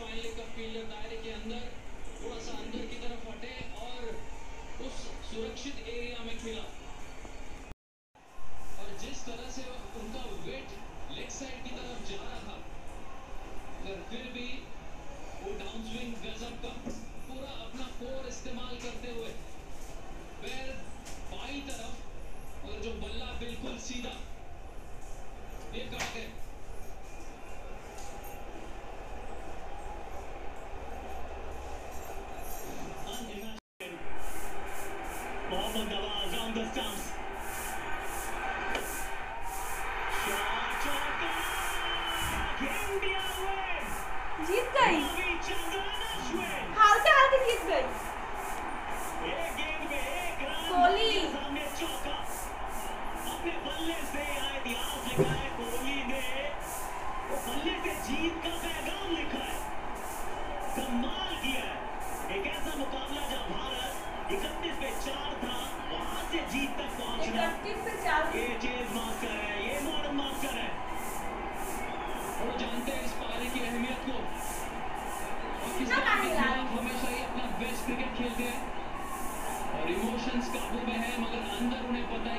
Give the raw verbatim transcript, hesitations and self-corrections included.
Finally cup fielder दायरे के अंदर थोड़ा सा अंदर की तरफ हटे और उस सुरक्षित एरिया में खेला और जिस तरह से उनका वेट लेग साइड की तरफ जा रहा था पर फिर भी वो डाउन स्विंग गजब का पूरा अपना कोर इस्तेमाल करते हुए पैर बाई तरफ और जो बल्ला बिल्कुल सीधा ये काट है। Mohammad Nawaz on the stumps. Shot, shot, India win. जीत गई, रविचंद्रन अश्विन हारते हारते जीत गई। एक गेंद में एक रन कोहली सामने चौका अपने बल्ले से यहाँ इतिहास लिखा है। कोहली ने वो बल्ले से जीत का पैगाम लिखा है, कमाल किया है। एक ऐसा मुकाबला जहाँ भारत इकतीस पे चार था वहां से जीत तक पहुंचना, इकतीस पे चार ये चेज मास्टर है, ये मॉडर्न मास्टर है। वो जानते हैं इस पारी की अहमियत को और किस कितना तरह पानी के ला खिलाफ हमेशा ही अपना बेस्ट क्रिकेट खेलते हैं और इमोशंस काबू में है मगर अंदर उन्हें पता